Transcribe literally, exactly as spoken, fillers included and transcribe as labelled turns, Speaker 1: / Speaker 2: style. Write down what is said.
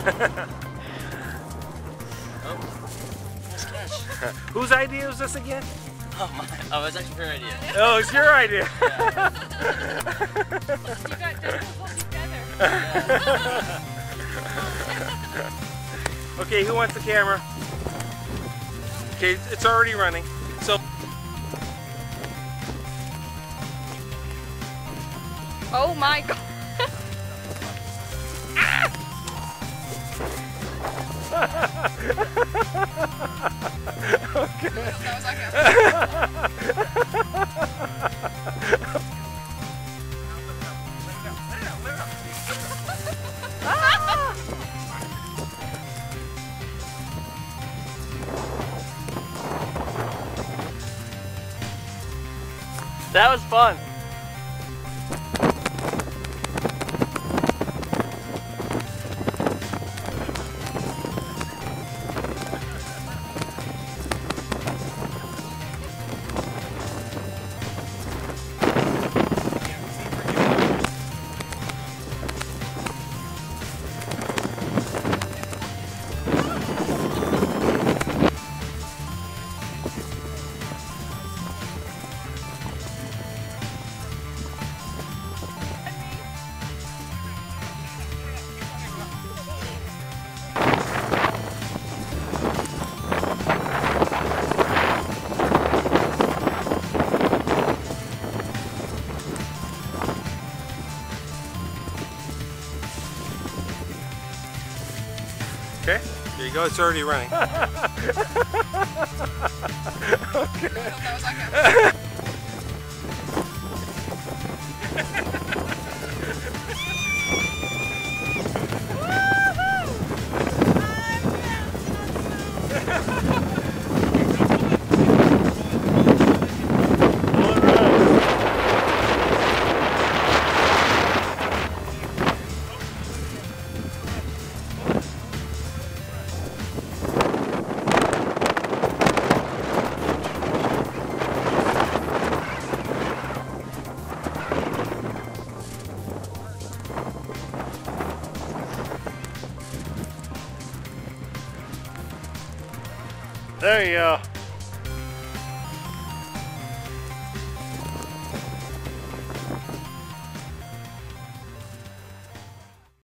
Speaker 1: Oh, nice catch.
Speaker 2: Whose idea was this again?
Speaker 1: Oh, my. Oh, it's actually your idea.
Speaker 2: Oh, it's your idea.
Speaker 1: Yeah.
Speaker 3: You got difficult together.
Speaker 2: Okay, who wants the camera? Okay, it's already running. So.
Speaker 3: Oh my god.
Speaker 2: Okay.
Speaker 3: That was okay.
Speaker 1: That was fun.
Speaker 2: Okay, there you go, it's already running. Okay.
Speaker 3: That was okay.
Speaker 2: There you go.